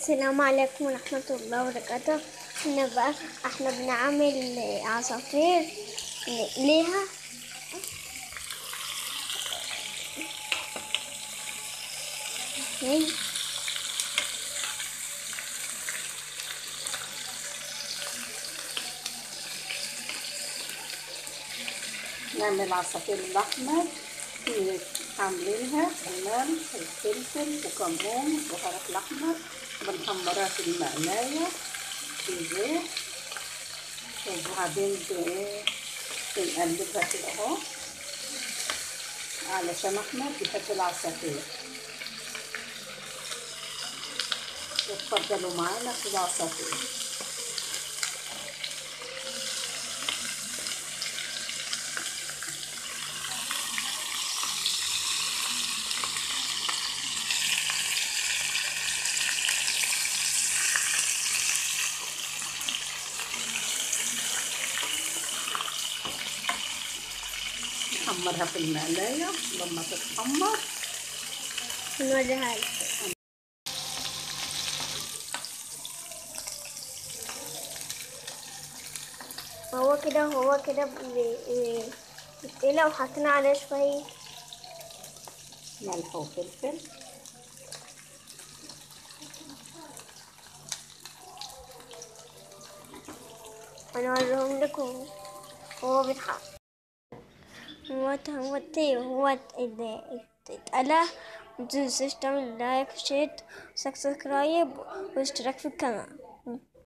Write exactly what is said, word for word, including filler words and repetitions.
السلام عليكم ورحمة الله وبركاته. احنا بقى احنا بنعمل عصافير ليها. نعمل عصافير الأحمر عاملينها بالملح والفلفل وكمون وبهارات الأحمر، بنحمرها في المقلاية في زيت، وبعدين بنقلبها كده اهو علشان أحمد بيحب العصافير. واتفضلوا معانا في العصافير. نحمرها في المقلاية، لما تتحمر نوريها لكم. هو كده هو كده بيتقلق، وحطينا عليه شوية ملح وفلفل. هنوريهم لكم وهو بيتحمر. هو هو هو اتقلى. متنسوش تعمل لايك وشير وسبسكرايب واشتراك في القناة.